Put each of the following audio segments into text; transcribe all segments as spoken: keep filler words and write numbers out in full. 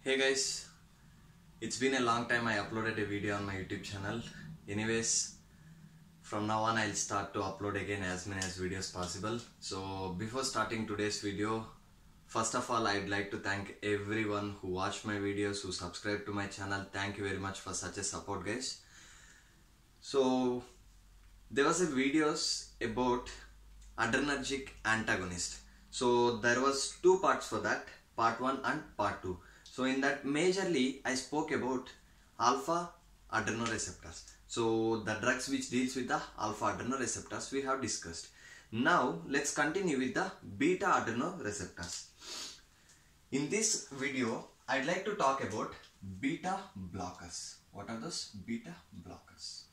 Hey guys, it's been a long time I uploaded a video on my YouTube channel. Anyways, from now on I'll start to upload again as many as videos possible. So before starting today's video, first of all I'd like to thank everyone who watched my videos, who subscribed to my channel. Thank you very much for such a support, guys. So there was a videos about adrenergic antagonist. So there was two parts for that, part one and part two. So in that majorly I spoke about alpha adrenoreceptors. So the drugs which deals with the alpha adrenoreceptors we have discussed. Now let's continue with the beta adrenoreceptors. In this video I'd like to talk about beta blockers. What are those beta blockers?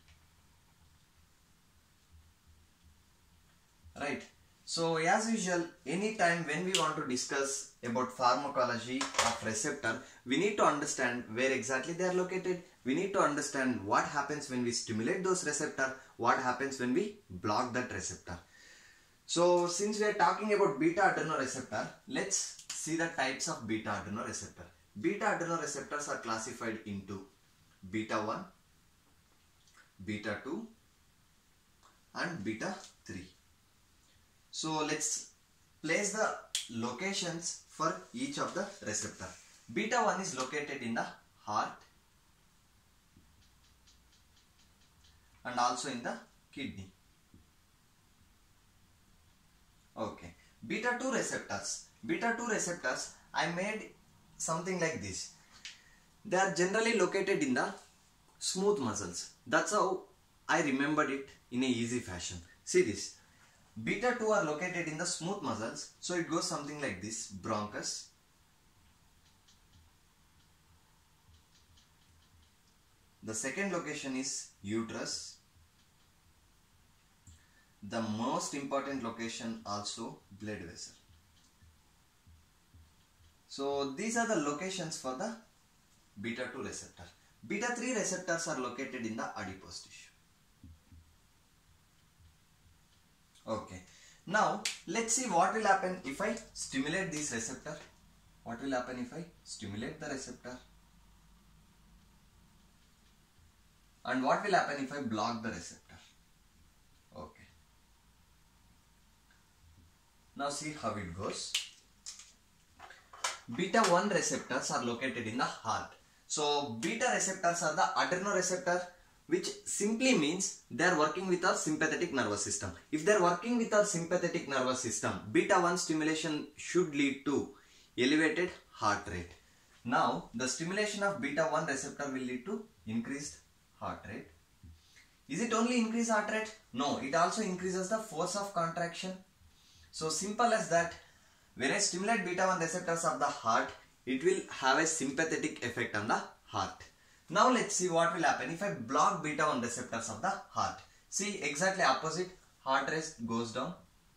Right. So as usual, anytime when we want to discuss about pharmacology of receptor, we need to understand where exactly they are located. We need to understand what happens when we stimulate those receptor, what happens when we block that receptor. So since we are talking about beta adrenoreceptor, let's see the types of beta adrenoreceptor. Beta adrenoreceptors are classified into beta one, beta two and beta three. So let's place the locations for each of the receptor. Beta one is located in the heart and also in the kidney. Okay. Beta two receptors. Beta two receptors, I made something like this. They are generally located in the smooth muscles. That's how I remembered it in a easy fashion. See this. Beta two are located in the smooth muscles, so it goes something like this: bronchus, the second location is uterus, the most important location also blood vessel. So these are the locations for the beta two receptor. Beta three receptors are located in the adipose tissue. Okay, now let's see what will happen if I stimulate this receptor. What will happen if I stimulate the receptor? And what will happen if I block the receptor? Okay. Now see how it goes. Beta one receptors are located in the heart. So beta receptors are the adrenoreceptor, which simply means they are working with our sympathetic nervous system. If they are working with our sympathetic nervous system, beta one stimulation should lead to elevated heart rate. Now, the stimulation of beta one receptor will lead to increased heart rate. Is it only increased heart rate? No, it also increases the force of contraction. So simple as that, when I stimulate beta one receptors of the heart, it will have a sympathetic effect on the heart. Now let's see what will happen if I block beta one receptors of the heart. See, exactly opposite, heart rate goes down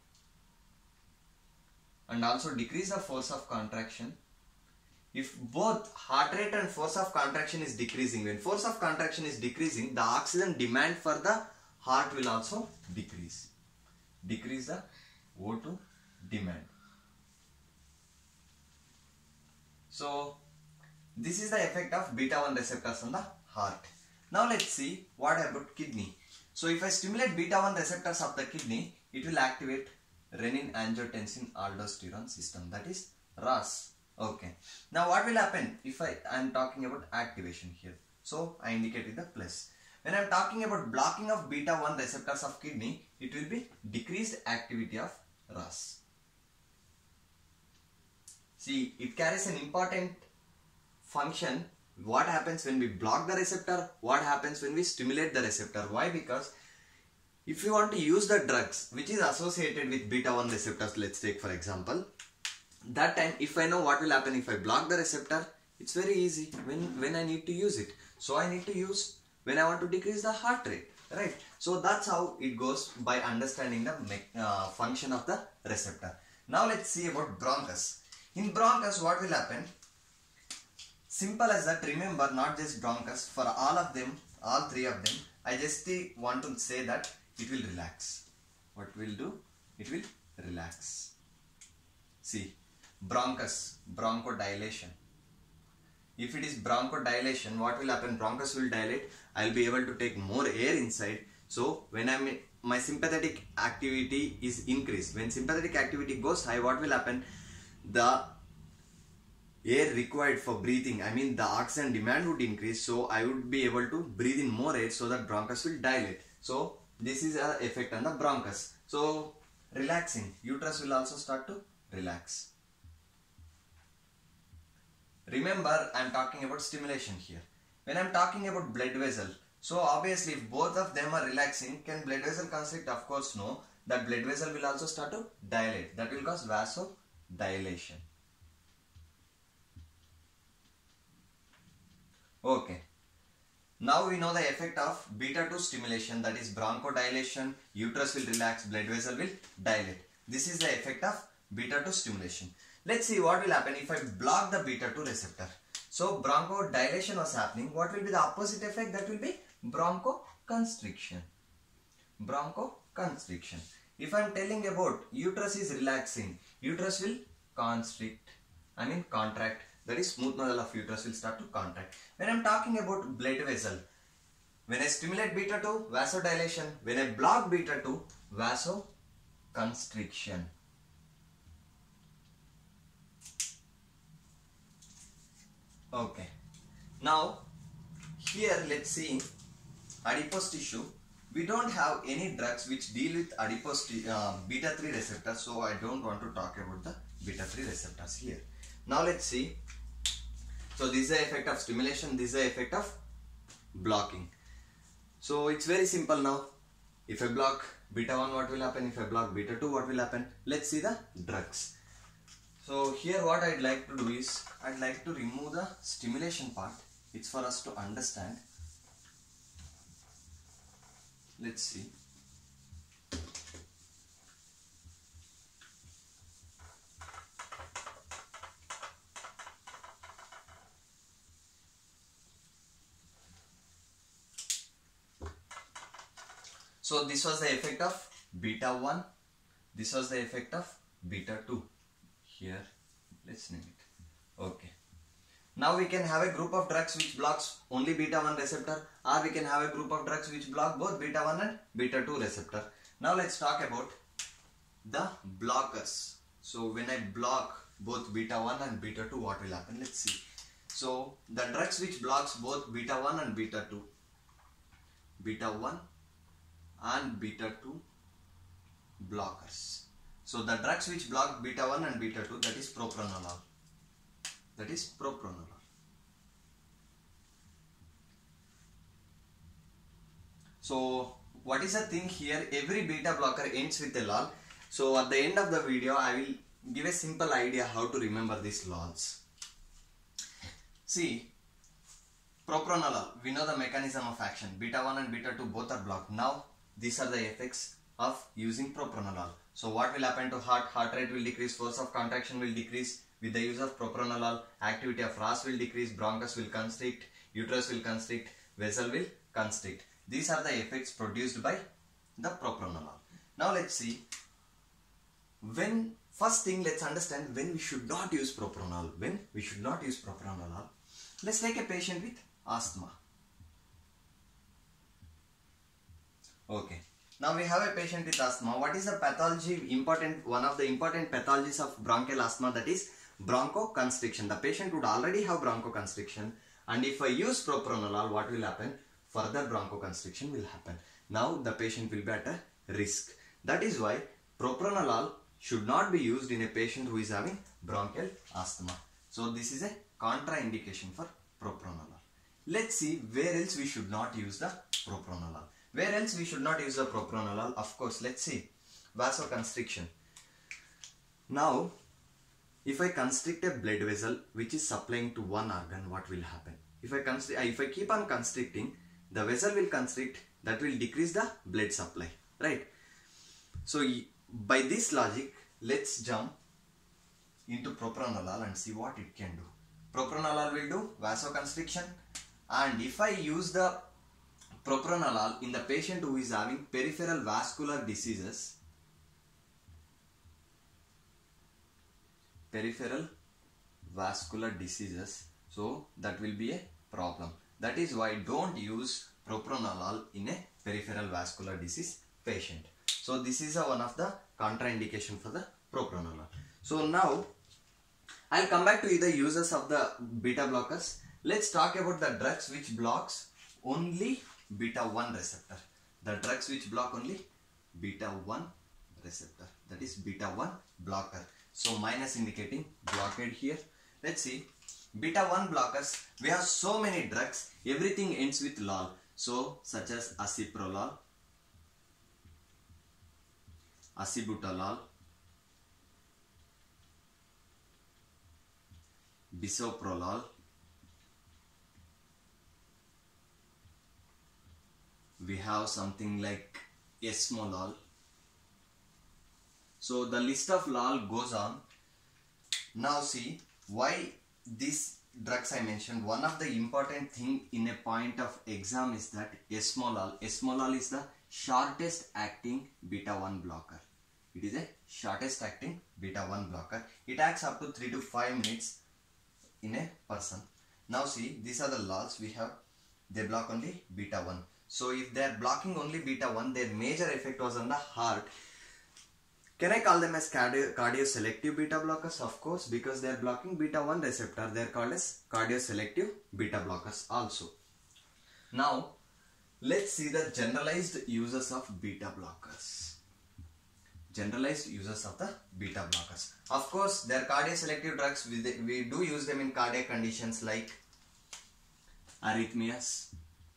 and also decrease the force of contraction. If both heart rate and force of contraction is decreasing, when force of contraction is decreasing, the oxygen demand for the heart will also decrease. Decrease the O two demand. So this is the effect of beta one receptors on the heart. Now let's see what about kidney. So if I stimulate beta one receptors of the kidney, it will activate renin-angiotensin-aldosterone system, that is R A S. Okay. Now what will happen if I am talking about activation here? So I indicate with the plus. When I am talking about blocking of beta one receptors of kidney, it will be decreased activity of R A S. See, it carries an important function. What happens when we block the receptor, what happens when we stimulate the receptor. Why? Because if you want to use the drugs which is associated with beta one receptors, let's take for example, that time if I know what will happen if I block the receptor, it's very easy when, when I need to use it. So I need to use when I want to decrease the heart rate, right? So that's how it goes by understanding the uh, function of the receptor. Now let's see about bronchus. In bronchus, what will happen? Simple as that, remember, not just bronchus, for all of them, all three of them, I just want to say that it will relax. What will do? It will relax. See, bronchus, bronchodilation. if it is bronchodilation, what will happen? Bronchus will dilate. I will be able to take more air inside. So when I'm in, my sympathetic activity is increased. When sympathetic activity goes high, what will happen? The air required for breathing, I mean the oxygen demand would increase. So I would be able to breathe in more air, so that bronchus will dilate. So this is an effect on the bronchus. So relaxing, uterus will also start to relax. Remember, I am talking about stimulation here. When I am talking about blood vessel, so obviously if both of them are relaxing, can blood vessel constrict? Of course no. That blood vessel will also start to dilate. That will cause vasodilation. Okay. Now we know the effect of beta two stimulation, that is bronchodilation, uterus will relax, blood vessel will dilate. This is the effect of beta two stimulation. Let's see what will happen if I block the beta two receptor. So bronchodilation was happening. What will be the opposite effect? That will be bronchoconstriction. Bronchoconstriction. If I am telling about uterus is relaxing, uterus will constrict, I mean contract. That is smooth muscle of uterus will start to contract. When I am talking about blood vessel, when I stimulate beta two, vasodilation. When I block beta two, vasoconstriction. Okay. Now here let's see adipose tissue. We don't have any drugs which deal with adipose uh, beta three receptors, so I don't want to talk about the beta three receptors here. Now let's see. So this is the effect of stimulation, this is the effect of blocking. So it's very simple now. If I block beta one, what will happen? If I block beta two, what will happen? Let's see the drugs. So here what I'd like to do is, I'd like to remove the stimulation part. It's for us to understand. Let's see. So this was the effect of beta one. This was the effect of beta two. Here, let's name it. Okay. Now we can have a group of drugs which blocks only beta one receptor, or we can have a group of drugs which block both beta one and beta two receptor. Now let's talk about the blockers. So when I block both beta one and beta two, what will happen? Let's see. So the drugs which blocks both beta one and beta two, beta one and beta two blockers. So the drugs which block beta one and beta two, that is propranolol. That is propranolol. So what is the thing here? Every beta blocker ends with a lol. So at the end of the video, I will give a simple idea how to remember these lols. See, propranolol, we know the mechanism of action. Beta one and beta two both are blocked. Now these are the effects of using propranolol. So what will happen to heart? Heart rate will decrease, force of contraction will decrease. With the use of propranolol, activity of R A S will decrease, bronchus will constrict, uterus will constrict, vessel will constrict. These are the effects produced by the propranolol. Now let's see. When first thing, let's understand when we should not use propranolol. When we should not use propranolol. Let's take a patient with asthma. Okay. Now we have a patient with asthma. What is the pathology? Important, one of the important pathologies of bronchial asthma, that is bronchoconstriction. The patient would already have bronchoconstriction, and if I use propranolol, what will happen? Further bronchoconstriction will happen. Now the patient will be at a risk. That is why propranolol should not be used in a patient who is having bronchial asthma. So this is a contraindication for propranolol. Let's see where else we should not use the propranolol. Where else we should not use the propranolol? Of course, let's see. Vasoconstriction. Now, if I constrict a blood vessel which is supplying to one organ, what will happen? If I constrict, if I keep on constricting, the vessel will constrict, that will decrease the blood supply, right? So, by this logic, let's jump into propranolol and see what it can do. Propranolol will do vasoconstriction, and if I use the propranolol in the patient who is having peripheral vascular diseases, peripheral vascular diseases, So that will be a problem. That is why don't use propranolol in a peripheral vascular disease patient. So this is a one of the contraindication for the propranolol. So now I'll come back to the uses of the beta blockers. Let's talk about the drugs which blocks only beta one receptor. The drugs which block only beta one receptor, that is beta one blocker. So minus indicating blockade here. Let's see, beta one blockers, we have so many drugs, everything ends with lol. So such as aceprolol, acebutolol, bisoprolol, we have something like esmolol. So the list of lol goes on. Now see why these drugs I mentioned. One of the important thing in a point of exam is that esmolol. Esmolol is the shortest acting beta one blocker. It is a shortest acting beta one blocker. It acts up to three to five minutes in a person. Now see, these are the lols we have. They block only beta one. So if they are blocking only beta one, their major effect was on the heart. Can I call them as cardio, cardio-selective beta blockers? Of course, because they are blocking beta one receptor, they are called as cardio-selective beta blockers also. Now, let's see the generalized uses of beta blockers. Generalized uses of the beta blockers. Of course, they are cardio-selective drugs. We, we do use them in cardiac conditions like arrhythmias.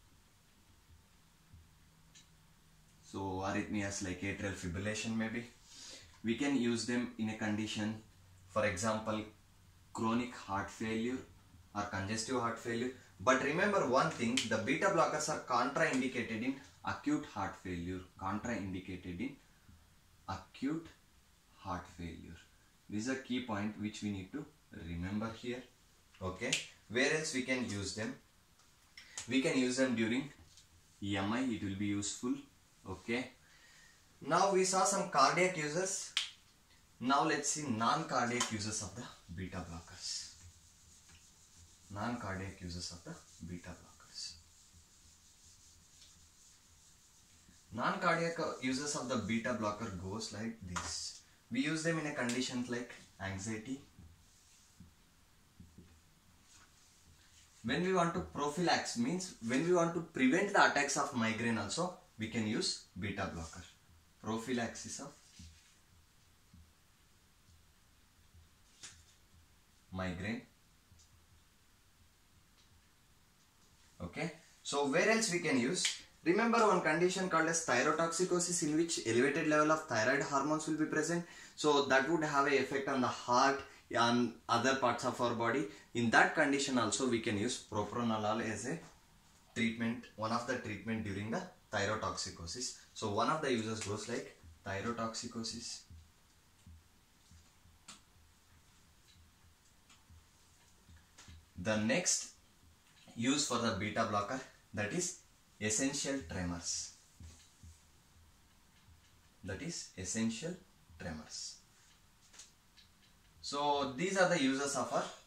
So, arrhythmias like atrial fibrillation maybe. We can use them in a condition, for example, chronic heart failure or congestive heart failure. But remember one thing, the beta blockers are contraindicated in acute heart failure. Contraindicated in acute heart failure. This is a key point which we need to remember here. Okay. Where else we can use them? We can use them during E M I. It will be useful. Okay. Now we saw some cardiac uses. Now let's see non-cardiac uses of the beta blockers. Non-cardiac uses of the beta blockers. Non-cardiac uses of the beta blocker goes like this. We use them in a condition like anxiety. When we want to prophylax, means when we want to prevent the attacks of migraine also, we can use beta blocker. Prophylaxis of migraine. Okay. So where else we can use? Remember one condition called as thyrotoxicosis, in which elevated level of thyroid hormones will be present. So that would have an effect on the heart and other parts of our body. In that condition also we can use propranolol as a treatment, one of the treatment during the thyrotoxicosis. So one of the uses goes like thyrotoxicosis. The next use for the beta blocker, that is essential tremors. That is essential tremors. So these are the uses of our